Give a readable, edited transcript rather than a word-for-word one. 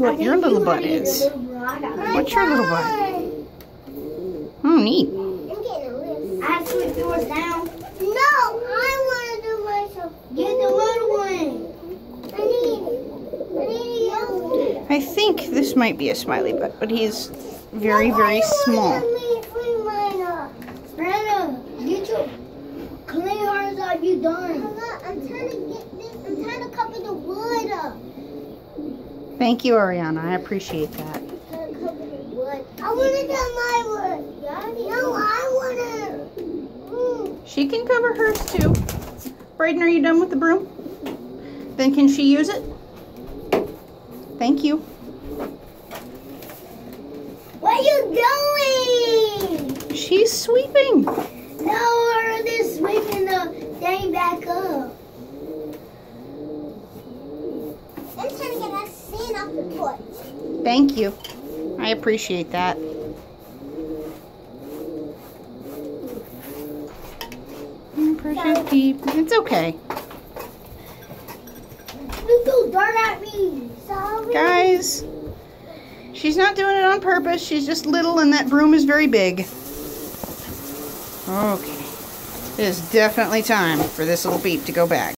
what your little butt is. What's your little butt? Oh, neat. I have to sweep yours down. No, I want to do myself. Get the little one. I need you. I think this might be a smiley butt, but he's very, very small. Brenda, get your clean hard out. You done? I'm trying to get this. I'm trying to cover the wood up. Thank you, Ariana. I appreciate that. I want to do my wood. No, I want to. She can cover hers too. Braden, are you done with the broom? Then can she use it? Thank you. What are you doing? She's sweeping. No, we're just sweeping the thing back up. I'm trying to get that sand off the porch. Thank you. I appreciate that. Pressure deep. It's okay. You threw dirt at me. Sorry. Guys, she's not doing it on purpose. She's just little and that broom is very big. Okay. It is definitely time for this little beep to go back.